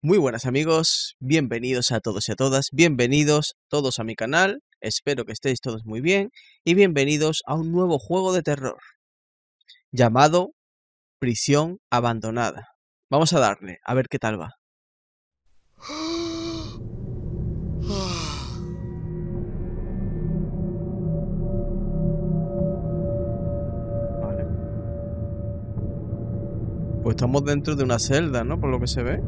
Muy buenas amigos, bienvenidos a todos y a todas, bienvenidos todos a mi canal, espero que estéis todos muy bien y bienvenidos a un nuevo juego de terror llamado Prisión Abandonada. Vamos a darle, a ver qué tal va. Vale. Pues estamos dentro de una celda, ¿no? Por lo que se ve.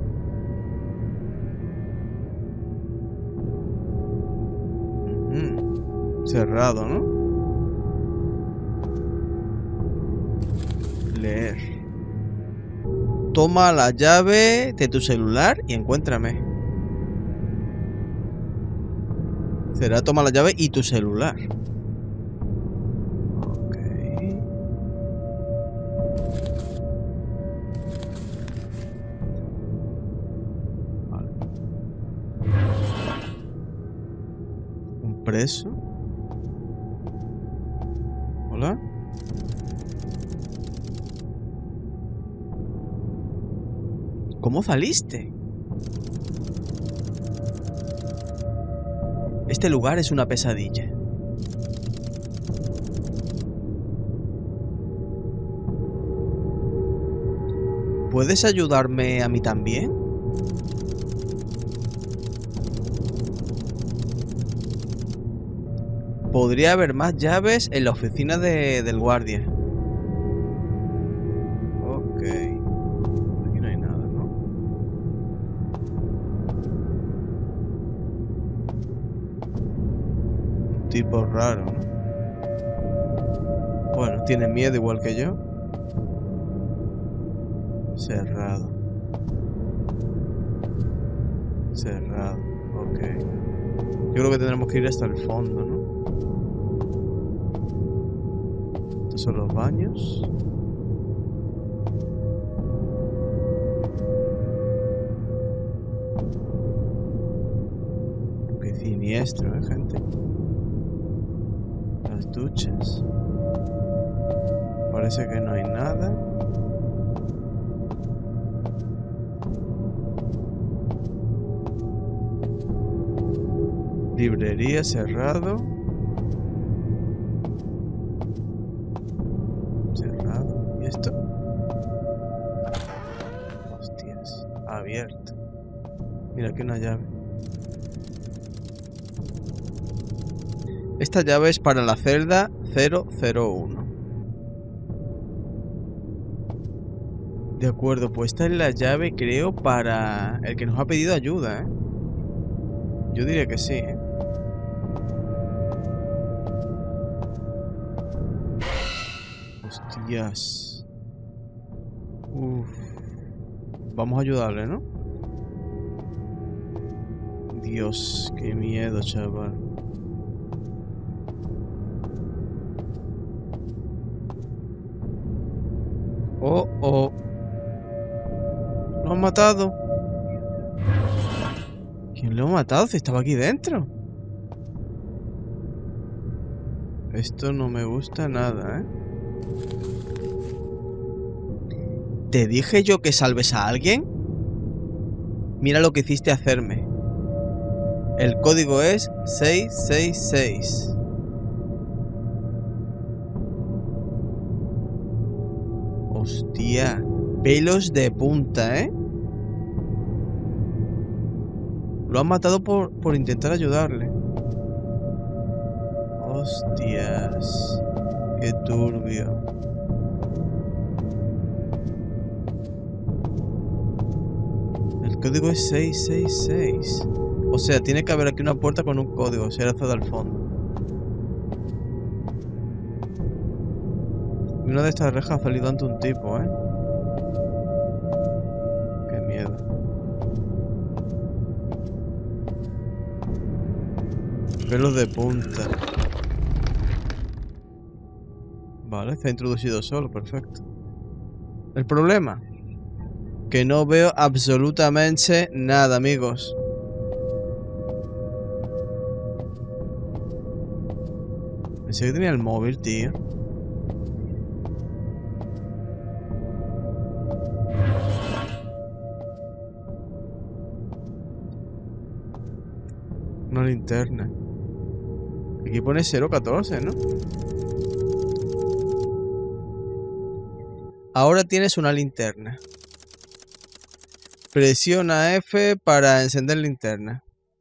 Cerrado, ¿no? Leer. Toma la llave de tu celular y encuéntrame. Será toma la llave y tu celular. Ok. Vale. Un preso. Hola. ¿Cómo saliste? Este lugar es una pesadilla. ¿Puedes ayudarme a mí también? Podría haber más llaves en la oficina del guardia. Ok. Aquí no hay nada, ¿no? Un tipo raro, ¿no? Bueno, tiene miedo igual que yo. Cerrado. Cerrado. Ok. Yo creo que tendremos que ir hasta el fondo, ¿no? Estos son los baños. Qué siniestro, gente. Las duchas. Parece que no hay nada. Librería cerrado. Cerrado. ¿Y esto? Hostias. Abierto. Mira, aquí una llave. Esta llave es para la celda 001. De acuerdo, pues esta es la llave, creo, para el que nos ha pedido ayuda, ¿eh? Yo diría que sí, ¿eh? Hostias. Uf. Vamos a ayudarle, ¿no? Dios, qué miedo, chaval. Oh, oh. ¿Lo han matado? ¿Quién lo ha matado? Si estaba aquí dentro. Esto no me gusta nada, ¿eh? ¿Te dije yo que salves a alguien? Mira lo que hiciste hacerme. El código es 666. Hostia. Pelos de punta, ¿eh? Lo han matado por intentar ayudarle. Hostias. Qué turbio. El código es 666. O sea, tiene que haber aquí una puerta con un código. Será hacia al fondo. Y una de estas rejas ha salido ante un tipo, ¿eh? Qué miedo. Pelos de punta. Vale, se ha introducido solo, perfecto. El problema, que no veo absolutamente nada, amigos. Pensé que tenía el móvil, tío. Una linterna. Aquí pone 014, ¿no? Ahora tienes una linterna. Presiona F para encender linterna.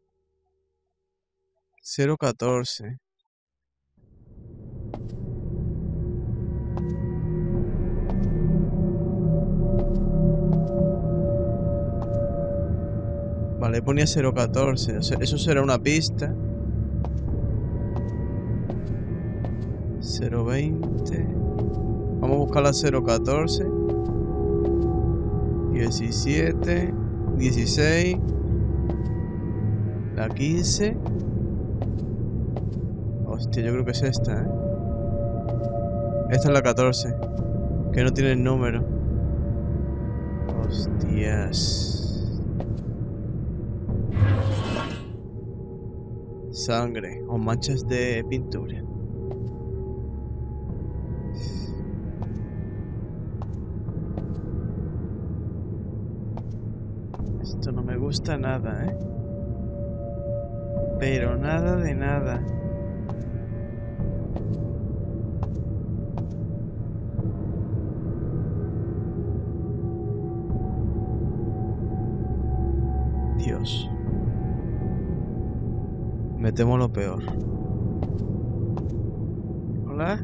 014. Vale, ponía 014. Eso será una pista. 020. Vamos a buscar la 014. 17. 16. La 15. Hostia, yo creo que es esta, ¿eh? Esta es la 14. Que no tiene el número. Hostias. Sangre o manchas de pintura. Esto no me gusta nada, ¿eh? Pero nada de nada. Dios. Me temo lo peor. ¿Hola?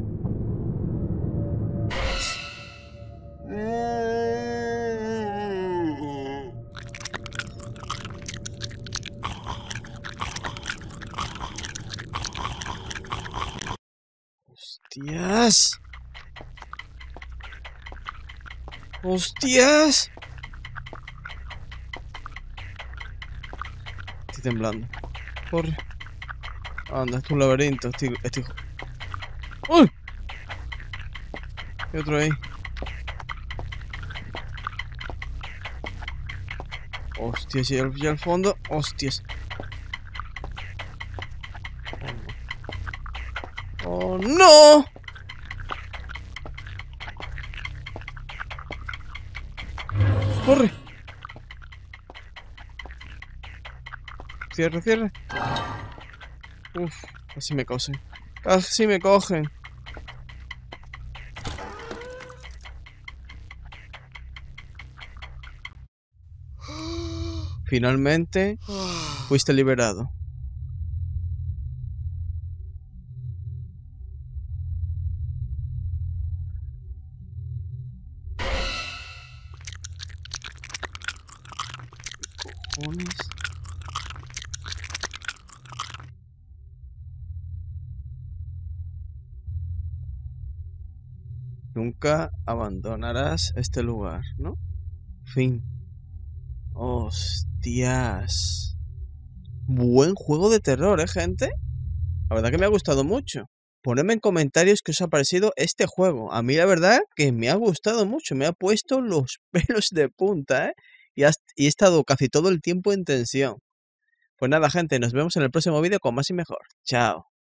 ¡Hostias! ¡Hostias! Estoy temblando. Corre. Anda, es un laberinto. ¡Uy! Hay otro ahí. Hostias, ya al fondo. Hostias. ¡Oh, no! ¡Corre! Cierra, cierra. Uf, casi me cogen. Casi me cogen. Finalmente, fuiste liberado. Cojones. Nunca abandonarás este lugar, ¿no? Fin. Hostias. Buen juego de terror, gente. La verdad que me ha gustado mucho. Ponedme en comentarios qué os ha parecido este juego. A mí la verdad que me ha gustado mucho. Me ha puesto los pelos de punta, ¿eh? Y he estado casi todo el tiempo en tensión. Pues nada, gente, nos vemos en el próximo vídeo con más y mejor. Chao.